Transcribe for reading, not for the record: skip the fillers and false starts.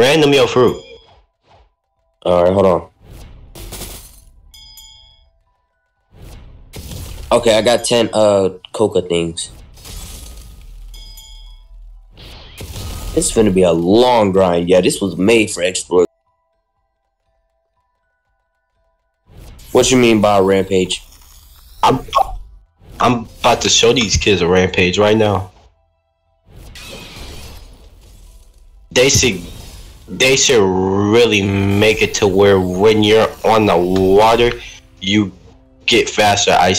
Random your fruit. Alright, hold on. Okay, I got 10 coca things. This is gonna be a long grind. Yeah, this was made for explorers. What you mean by a rampage? I'm about to show these kids a rampage right now. They should really make it to where when you're on the water, you get faster ice